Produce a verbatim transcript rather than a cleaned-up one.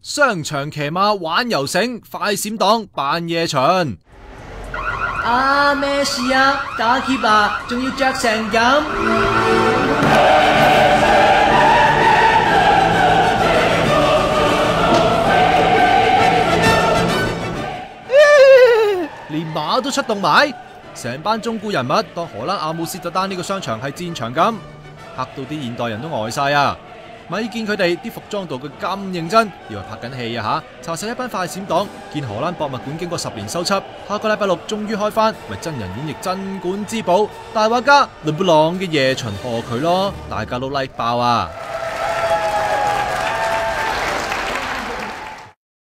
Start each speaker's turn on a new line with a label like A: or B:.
A: 商場騎馬玩游繩，快閃黨扮夜巡。
B: 啊，咩事啊？打劫啊？仲要着成咁？
A: 連馬都出動埋，成班中古人物當荷蘭阿姆斯特丹呢個商場係戰場咁，嚇到啲現代人都呆晒啊！咪見佢哋啲服裝道具咁認真，以為拍緊戲啊吓！查實一班快閃黨，見荷蘭博物館經過十年修葺，下個禮拜六終於開翻，咪真人演繹鎮館之寶大畫家倫布朗嘅夜巡賀佢咯，大家都 like 爆啊！